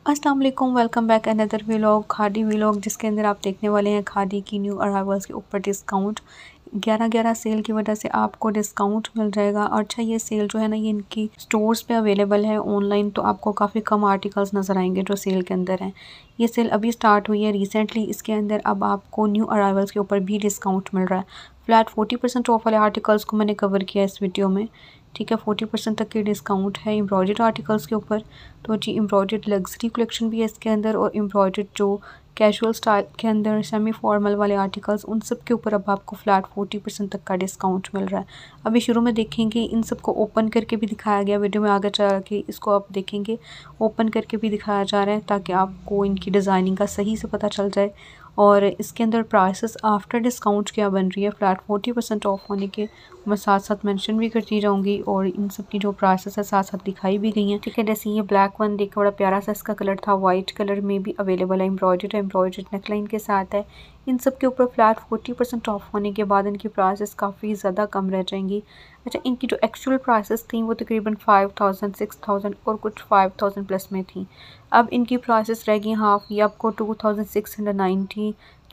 अस्सलाम वालेकुम, welcome back another vlog Khadi vlog, जिसके अंदर आप देखने वाले हैं खादी की न्यू अराइवल्स के ऊपर डिस्काउंट 11/11 सेल की वजह से आपको डिस्काउंट मिल जाएगा। और अच्छा, ये सेल जो है ना, ये इनकी स्टोर्स पे अवेलेबल है। ऑनलाइन तो आपको काफ़ी कम आर्टिकल्स नज़र आएंगे जो सेल के अंदर हैं। ये सेल अभी स्टार्ट हुई है रिसेंटली। इसके अंदर अब आपको न्यू अराइवल्स के ऊपर भी डिस्काउंट मिल रहा है। फ्लैट 40% ऑफ वाले आर्टिकल्स को मैंने कवर किया इस वीडियो में। ठीक है, 40% तक की डिस्काउंट है एम्ब्रॉयडर्ड आर्टिकल्स के ऊपर। तो जी, एम्ब्रॉयडर्ड लग्जरी कलेक्शन भी है इसके अंदर, और एम्ब्रॉयडर्ड जो कैजुअल स्टाइल के अंदर सेमी फॉर्मल वाले आर्टिकल्स, उन सब के ऊपर अब आपको फ्लैट 40% तक का डिस्काउंट मिल रहा है। अभी शुरू में देखेंगे, इन सब को ओपन करके भी दिखाया गया वीडियो में, आगे चल के इसको आप देखेंगे ओपन करके भी दिखाया जा रहा है, ताकि आपको इनकी डिज़ाइनिंग का सही से पता चल जाए। और इसके अंदर प्राइसेस आफ्टर डिस्काउंट क्या बन रही है फ्लैट 40% ऑफ होने के, मैं साथ साथ मेंशन भी करती जाऊंगी। और इन सब की जो प्राइसेस है साथ साथ दिखाई भी गई हैं। ठीक है, जैसे ये ब्लैक वन देखो, बड़ा प्यारा सा इसका कलर था, वाइट कलर में भी अवेलेबल है। एम्ब्रॉयडर्ड नेकलाइन के साथ है। इन सब के ऊपर फ्लैट 40% ऑफ होने के बाद इनकी प्राइसेस काफ़ी ज़्यादा कम रह जाएंगी। अच्छा, इनकी जो एक्चुअल प्राइसेस थी वो तकरीबन 5000, 6000 और कुछ 5000 प्लस में थी। अब इनकी प्राइसेस रह गई हाफ, ये आपको 2690,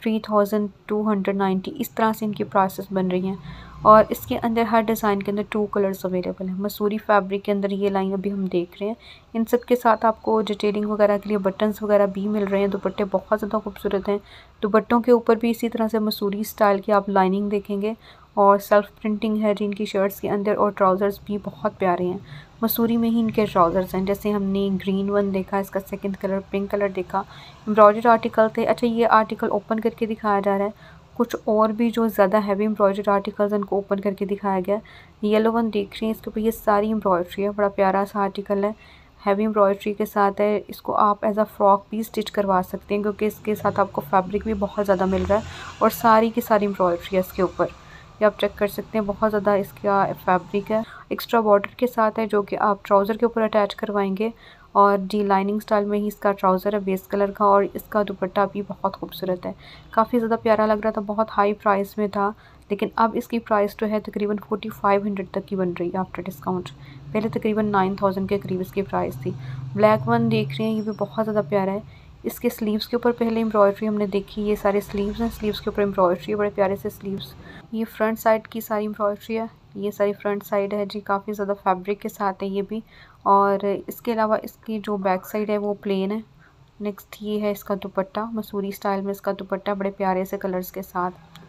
3290 इस तरह से इनकी प्राइसेस बन रही हैं। और इसके अंदर हर डिज़ाइन के अंदर 2 कलर्स अवेलेबल हैं। मसूरी फैब्रिक के अंदर ये लाइन अभी हम देख रहे हैं। इन सब के साथ आपको डिटेलिंग वगैरह के लिए बटन्स वगैरह भी मिल रहे हैं। दुपट्टे बहुत ज़्यादा खूबसूरत हैं। दुपट्टों के ऊपर भी इसी तरह से मसूरी स्टाइल की आप लाइनिंग देखेंगे, और सेल्फ प्रिंटिंग है जिनकी शर्ट्स के अंदर, और ट्राउज़र्स भी बहुत प्यारे हैं। मसूरी में ही इनके ट्राउज़र्स हैं, जैसे हमने ग्रीन वन देखा, इसका सेकंड कलर पिंक कलर देखा। एम्ब्रॉयडर्ड आर्टिकल थे। अच्छा, ये आर्टिकल ओपन करके दिखाया जा रहा है। कुछ और भी जो ज़्यादा हैवी एम्ब्रॉयडर्ड आर्टिकल्स उनको ओपन करके दिखाया गया। येलो वन देख रही हैं, इसके ऊपर ये सारी एम्ब्रॉयडरी है। बड़ा प्यारा सा आर्टिकल है, हैवी एम्ब्रॉयडरी के साथ है। इसको आप एज अ फ्रॉक भी स्टिच करवा सकते हैं, क्योंकि इसके साथ आपको फैब्रिक भी बहुत ज़्यादा मिल रहा है, और सारी की सारी एम्ब्रॉयडरी है इसके ऊपर। ये आप चेक कर सकते हैं, बहुत ज़्यादा इसका फैब्रिक है। एक्स्ट्रा बॉर्डर के साथ है, जो कि आप ट्राउज़र के ऊपर अटैच करवाएंगे। और जी, लाइनिंग स्टाइल में ही इसका ट्राउज़र है बेस कलर का, और इसका दुपट्टा भी बहुत खूबसूरत है। काफ़ी ज़्यादा प्यारा लग रहा था, बहुत हाई प्राइस में था, लेकिन अब इसकी प्राइस जो है तकरीबन 4500 तक की बन रही है आफ्टर डिस्काउंट। पहले तकरीबन 9000 के करीब इसकी प्राइस थी। ब्लैक वन देख रहे हैं, ये भी बहुत ज़्यादा प्यारा है। इसके स्लीव्स के ऊपर पहले एम्ब्रॉयडरी हमने देखी, ये सारे स्लीव्स हैं, स्लीव्स के ऊपर एम्ब्रॉयडरी है, बड़े प्यारे से स्लीव्स। ये फ्रंट साइड की सारी एम्ब्रॉयडरी है, ये सारी फ्रंट साइड है जी, काफ़ी ज़्यादा फैब्रिक के साथ है ये भी। और इसके अलावा इसकी जो बैक साइड है वो प्लेन है। नेक्स्ट ये है इसका दुपट्टा, मसूरी स्टाइल में इसका दुपट्टा, बड़े प्यारे से कलर्स के साथ।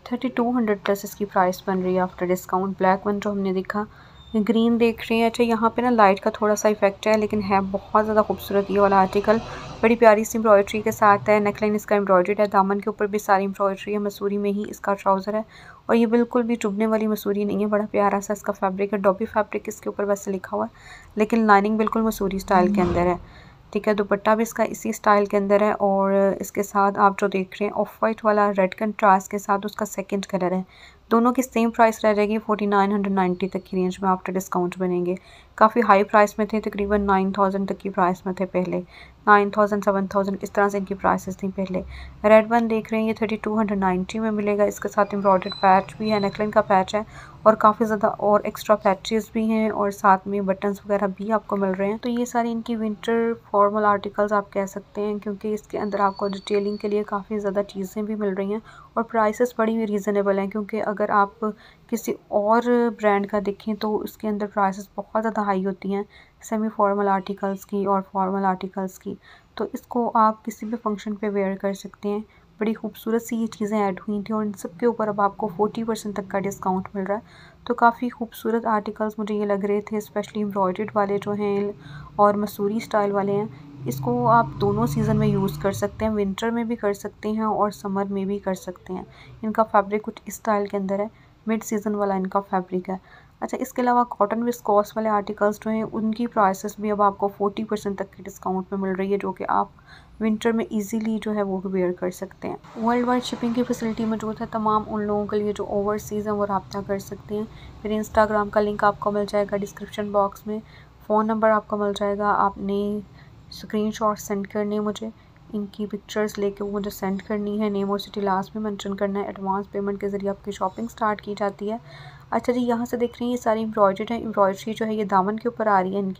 3200 प्लस इसकी प्राइस बन रही है आफ्टर डिस्काउंट। ब्लैक वन जो हमने देखा, ग्रीन देख रहे हैं। अच्छा, यहाँ पे ना लाइट का थोड़ा सा इफेक्ट है, लेकिन है बहुत ज़्यादा खूबसूरत ये वाला आर्टिकल। बड़ी प्यारी सी एम्ब्रॉयडरी के साथ है। नेकलाइन इसका एम्ब्रॉयडर्ड है, दामन के ऊपर भी सारी एम्ब्रॉयडरी है। मसूरी में ही इसका ट्राउज़र है, और ये बिल्कुल भी चुभने वाली मसूरी नहीं है। बड़ा प्यारा सा इसका फैब्रिक है, डॉबी फैब्रिक इसके ऊपर वैसे लिखा हुआ है, लेकिन लाइनिंग बिल्कुल मसूरी स्टाइल के अंदर है। ठीक है, दुपट्टा भी इसका इसी स्टाइल के अंदर है। और इसके साथ आप जो देख रहे हैं ऑफ वाइट वाला रेड कंट्रास्ट के साथ उसका सेकंड कलर है। दोनों की सेम प्राइस रह जाएगी, 4990 तक की रेंज में आफ्टर डिस्काउंट बनेंगे। काफ़ी हाई प्राइस में थे, तकरीबन 9000 तक की प्राइस में थे पहले, 9000, 7000 इस तरह से इनकी प्राइसेस थी पहले। रेड वन देख रहे हैं, ये 3290 में मिलेगा। इसके साथ एम्ब्रॉयडर्ड पैच भी है, नेकलाइन का पैच है, और काफ़ी ज़्यादा और एक्स्ट्रा पैचेस भी हैं, और साथ में बटन्स वगैरह भी आपको मिल रहे हैं। तो ये सारी इनकी विंटर फॉर्मल आर्टिकल्स आप कह सकते हैं, क्योंकि इसके अंदर आपको डिटेलिंग के लिए काफ़ी ज़्यादा चीज़ें भी मिल रही हैं, और प्राइसेस बड़ी रीज़नेबल हैं। क्योंकि अगर आप किसी और ब्रांड का देखें तो इसके अंदर प्राइसेस बहुत ज़्यादा हाई होती हैं, सेमी फॉर्मल आर्टिकल्स की और फॉर्मल आर्टिकल्स की। तो इसको आप किसी भी फंक्शन पे वेयर कर सकते हैं। बड़ी खूबसूरत सी ये चीज़ें ऐड हुई थी, और इन सब के ऊपर अब आपको 40% तक का डिस्काउंट मिल रहा है। तो काफ़ी खूबसूरत आर्टिकल्स मुझे ये लग रहे थे, स्पेशली एम्ब्रॉयडर्ड वाले जो हैं और मसूरी स्टाइल वाले हैं। इसको आप दोनों सीज़न में यूज़ कर सकते हैं, विंटर में भी कर सकते हैं और समर में भी कर सकते हैं। इनका फैब्रिक कुछ इस स्टाइल के अंदर है, मिड सीज़न वाला इनका फैब्रिक है। अच्छा, इसके अलावा कॉटन विस्कोस वाले आर्टिकल्स जो हैं उनकी प्राइसेस भी अब आपको 40% तक के डिस्काउंट में मिल रही है, जो कि आप विंटर में इजीली जो है वो वेयर कर सकते हैं। वर्ल्ड वाइड शिपिंग की फैसिलिटी मौजूद है तमाम उन लोगों के लिए जो ओवरसीज़ हैं, वो रब्ता कर सकते हैं। फिर इंस्टाग्राम का लिंक आपको मिल जाएगा डिस्क्रिप्शन बॉक्स में, फ़ोन नंबर आपको मिल जाएगा। आपने स्क्रीनशॉट सेंड करने मुझे, इनकी पिक्चर्स लेके वो मुझे सेंड करनी है, नेम और सिटी लास्ट में मेंशन करना है। एडवांस पेमेंट के ज़रिए आपकी शॉपिंग स्टार्ट की जाती है। अच्छा जी, यहाँ से देख रही हैं ये सारी एम्ब्रॉयडर्ड है। एम्ब्रॉयडरी जो है ये दामन के ऊपर आ रही है इनकी,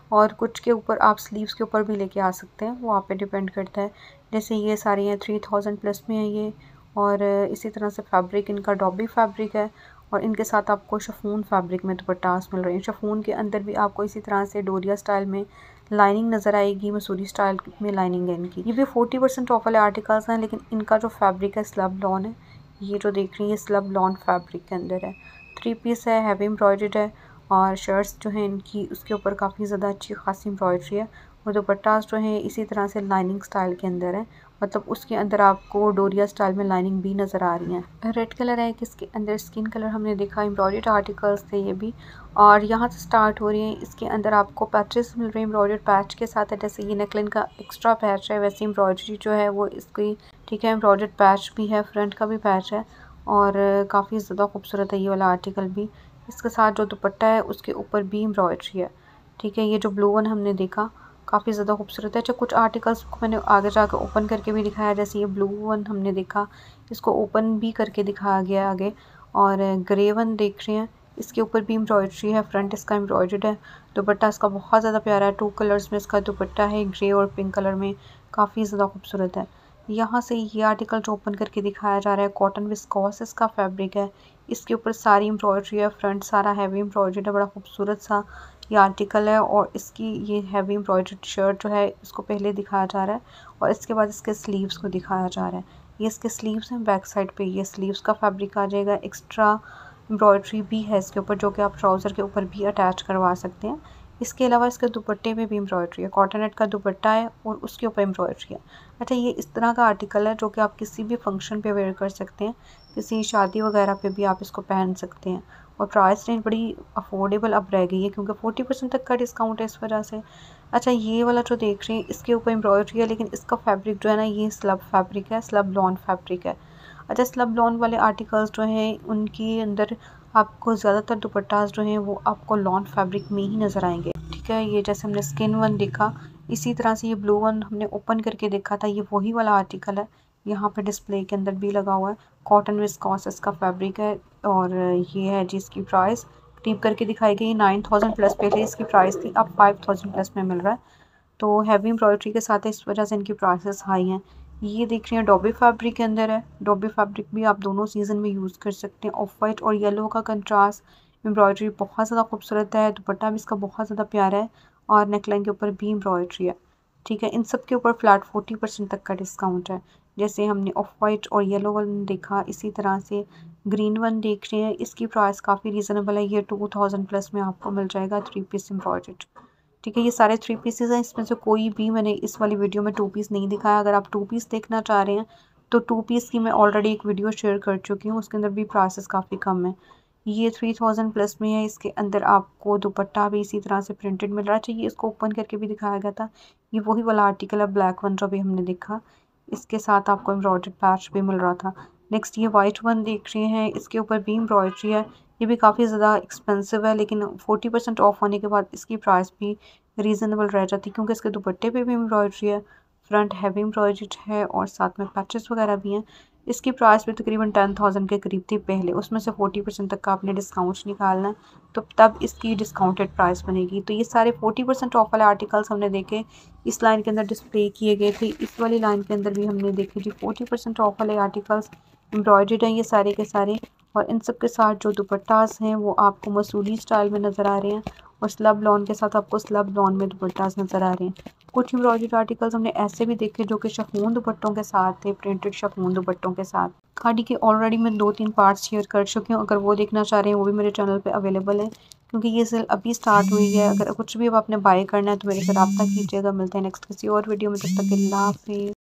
और कुछ के ऊपर आप स्लीव्स के ऊपर भी लेके आ सकते हैं, वो आप पे डिपेंड करता है। जैसे ये सारी हैं 3000 प्लस में है ये, और इसी तरह से फैब्रिक इनका डॉबी फैब्रिक है, और इनके साथ आपको शिफॉन फैब्रिक में दुपट्टास मिल रहे हैं। शिफॉन के अंदर भी आपको इसी तरह से डोरिया स्टाइल में लाइनिंग नज़र आएगी, मसूरी स्टाइल में लाइनिंग है इनकी। ये भी 40% ऑफ वाले आर्टिकल्स हैं, लेकिन इनका जो फैब्रिक है स्लब लॉन है। ये जो देख रही है स्लब लॉन फैब्रिक के अंदर है, 3 पीस है, हैवी एम्ब्रॉयडर्ड है, और शर्ट्स जो हैं इनकी उसके ऊपर काफ़ी ज़्यादा अच्छी खासी एम्ब्रॉयडरी है, और दुपट्टास जो हैं इसी तरह से लाइनिंग स्टाइल के अंदर है, मतलब उसके अंदर आपको डोरिया स्टाइल में लाइनिंग भी नज़र आ रही है। रेड कलर है कि इसके अंदर स्किन कलर हमने देखा, एम्ब्रॉयडर्ड आर्टिकल्स थे ये भी, और यहाँ से स्टार्ट हो रही है। इसके अंदर आपको पैचेस मिल रहे हैं एम्ब्रॉयडर्ड पैच के साथ है, जैसे ये नेकलाइन का एक्स्ट्रा पैच है वैसे एम्ब्रॉयडरी जो है वो इसकी, ठीक है, एम्ब्रॉयडर्ड पैच भी है, फ्रंट का भी पैच है, और काफ़ी ज़्यादा खूबसूरत है ये वाला आर्टिकल भी। इसके साथ जो दुपट्टा है उसके ऊपर भी एम्ब्रॉयडरी है, ठीक है। ये जो ब्लू वन हमने देखा काफ़ी ज़्यादा खूबसूरत है। अच्छा, कुछ आर्टिकल्स को मैंने आगे जाकर ओपन करके भी दिखाया, जैसे ये ब्लू वन हमने देखा, इसको ओपन भी करके दिखाया गया आगे। और ग्रे वन देख रहे हैं, इसके ऊपर भी एम्ब्रॉयडरी है, फ्रंट इसका एम्ब्रॉयडर्ड है। दुपट्टा इसका बहुत ज़्यादा प्यारा है, 2 कलर्स में इसका दुपट्टा है, ग्रे और पिंक कलर में, काफ़ी ज़्यादा खूबसूरत है। यहाँ से ये आर्टिकल जो ओपन करके दिखाया जा रहा है, कॉटन विस्कॉस इसका फैब्रिक है, इसके ऊपर सारी एम्ब्रॉयडरी है, फ्रंट सारा हैवी एम्ब्रॉयडर्ड है, बड़ा खूबसूरत सा ये आर्टिकल है। और इसकी ये हैवी एम्ब्रॉयडर्ड शर्ट जो है इसको पहले दिखाया जा रहा है, और इसके बाद इसके स्लीव्स को दिखाया जा रहा है। ये इसके स्लीव्स हैं, बैक साइड पे ये स्लीव्स का फैब्रिक आ जाएगा। एक्स्ट्रा एम्ब्रॉयडरी भी है इसके ऊपर, जो कि आप ट्राउज़र के ऊपर भी अटैच करवा सकते हैं। इसके अलावा इसके दुपट्टे में भी एम्ब्रॉयडरी है, कॉटन नेट का दुपट्टा है और उसके ऊपर एम्ब्रॉयडरी है। अच्छा, ये इस तरह का आर्टिकल है जो कि आप किसी भी फंक्शन पे वेयर कर सकते हैं, किसी शादी वगैरह पे भी आप इसको पहन सकते हैं। और प्राइस रेंज बड़ी अफोर्डेबल अब रह गई है, क्योंकि 40% तक का डिस्काउंट है इस वजह से। अच्छा, ये वाला जो देख रहे हैं इसके ऊपर एम्ब्रॉयडरी है, लेकिन इसका फैब्रिक जो है ना ये स्लब फैब्रिक है, स्लब लॉन फैब्रिक है। अच्छा, स्लब लॉन वाले आर्टिकल्स जो हैं उनके अंदर आपको ज़्यादातर दुपट्टास जो हैं वो आपको लॉन फैब्रिक में ही नज़र आएंगे, ठीक है। ये जैसे हमने स्किन वन देखा, इसी तरह से ये ब्लू वन हमने ओपन करके देखा था, ये वही वाला आर्टिकल है, यहाँ पे डिस्प्ले के अंदर भी लगा हुआ है। कॉटन विस्कॉस इसका फैब्रिक है, और ये है जिसकी प्राइस करीब करके दिखाई गई 9000 प्लस, पहले इसकी प्राइस थी, अब 5000 प्लस में मिल रहा है। तो हैवी एम्ब्रॉयडरी के साथ है, इस वजह से इनकी प्राइसेस हाई हैं। ये देख रहे हैं डॉबी फैब्रिक के अंदर है, डॉबी फैब्रिक भी आप दोनों सीज़न में यूज़ कर सकते हैं। ऑफ वाइट और येलो का कंट्रास्ट एम्ब्रॉयडरी बहुत ज़्यादा खूबसूरत है, दुपट्टा भी इसका बहुत ज़्यादा प्यारा है, और नेकलाइन के ऊपर भी एम्ब्रॉयडरी है, ठीक है। इन सब के ऊपर फ्लैट 40% तक का डिस्काउंट है। जैसे हमने ऑफ वाइट और येलो वन देखा, इसी तरह से ग्रीन वन देख रहे हैं, इसकी प्राइस काफ़ी रीज़नेबल है, ये 2000 प्लस में आपको मिल जाएगा, 3 पीस एम्ब्रॉयडर्ड, ठीक है। ये सारे 3 पीसेस हैं, इसमें से कोई भी मैंने इस वाली वीडियो में 2 पीस नहीं दिखाया। अगर आप 2 पीस देखना चाह रहे हैं तो 2 पीस की मैं ऑलरेडी एक वीडियो शेयर कर चुकी हूँ, उसके अंदर भी प्राइसेस काफ़ी कम है। ये 3000 प्लस में है, इसके अंदर आपको दुपट्टा भी इसी तरह से प्रिंटेड मिल रहा है। चाहिए इसको ओपन करके भी दिखाया गया था, ये वही वाला आर्टिकल है, ब्लैक वन जो भी हमने देखा, इसके साथ आपको एम्ब्रॉयडर्ड पैच भी मिल रहा था। नेक्स्ट ये वाइट वन देख रहे हैं, इसके ऊपर भी एम्ब्रॉयडरी है, ये भी काफ़ी ज़्यादा एक्सपेंसिव है, लेकिन 40% ऑफ होने के बाद इसकी प्राइस भी रीज़नेबल रह जाती है, क्योंकि इसके दुपट्टे पे भी एम्ब्रॉयडरी है, फ्रंट हैवी एम्ब्रॉयडर्ड है, और साथ में पैचेस वगैरह भी हैं। इसकी प्राइस भी तकरीबन 10,000 के करीब थी पहले, उसमें से 40% तक का आपने डिस्काउंट निकालना है, तो तब इसकी डिस्काउंटेड प्राइस बनेगी। तो ये सारे 40% ऑफ वाले आर्टिकल्स हमने देखे, इस लाइन के अंदर डिस्प्ले किए गए थे। इस वाली लाइन के अंदर भी हमने देखे जी 40% ऑफ वाले आर्टिकल्स एम्ब्रॉयडर्ड हैं ये सारे के सारे, और इन सब के साथ जो दुपट्टास हैं वो आपको मसूली स्टाइल में नज़र आ रहे हैं, और स्लब लॉन के साथ आपको स्लब लॉन में दुपट्टास नज़र आ रहे हैं। कुछ एम्ब्रॉयडर्ड आर्टिकल्स हमने ऐसे भी देखे जो कि शिफॉन दुपट्टों के साथ थे, प्रिंटेड शिफॉन दुपट्टों के साथ। खाड़ी के ऑलरेडी मैं 2-3 पार्ट्स शेयर कर चुकी हूँ, अगर वो देखना चाह रहे हैं वो भी मेरे चैनल पे अवेलेबल है, क्योंकि ये सेल अभी स्टार्ट हुई है। अगर कुछ भी अब आपने बाय करना है तो मेरे से रब्ता कीजिएगा। मिलते हैं नेक्स्ट किसी और वीडियो में, तब तक के लिए अल्लाह हाफिज़।